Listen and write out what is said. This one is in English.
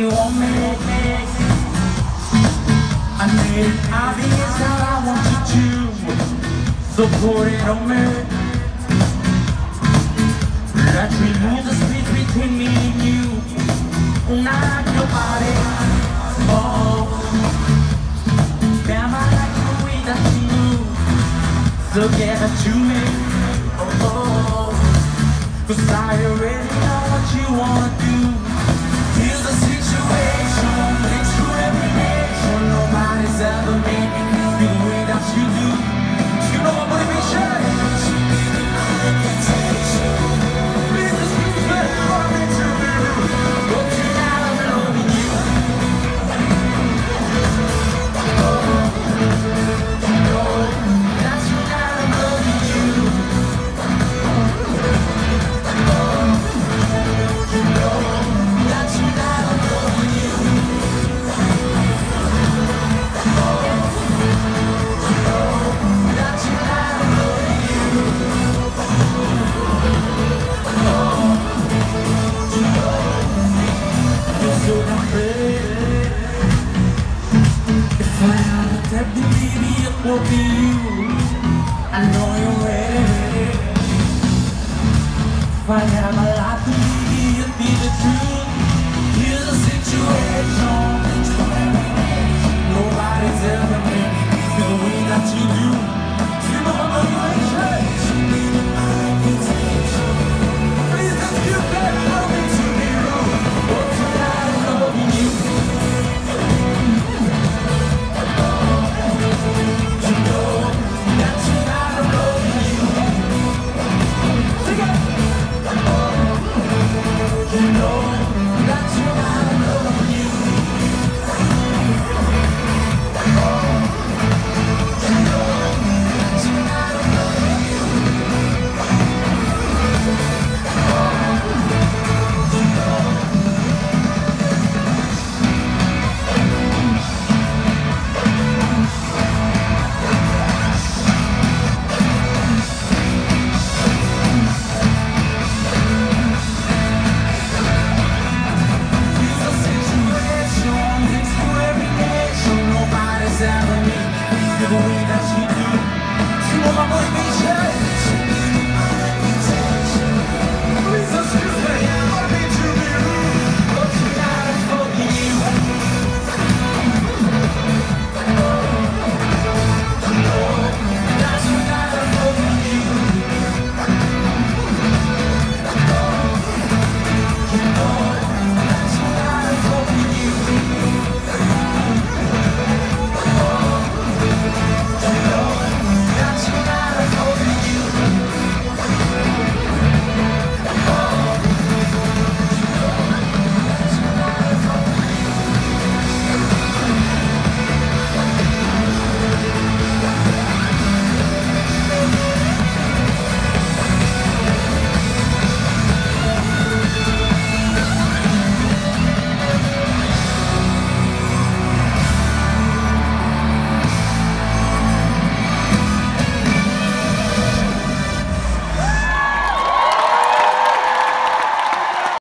want me. I made it obvious that I want you to, so put it on me. Let's remove the space between me and you. Not your body. Oh, damn, I like the way that you move. So give it to me. Oh, 'cause I already know what you wanna do. Here's the situation, it's true every nation. Nobody's ever made me feel the way that you do. You know what motivation is? Please excuse me for me to be rude, but tonight I'm loving you. You know that tonight I'm loving you. You know that tonight I'm loving you. If I had a deputy, baby, it will be you. I know you're ready. If I have a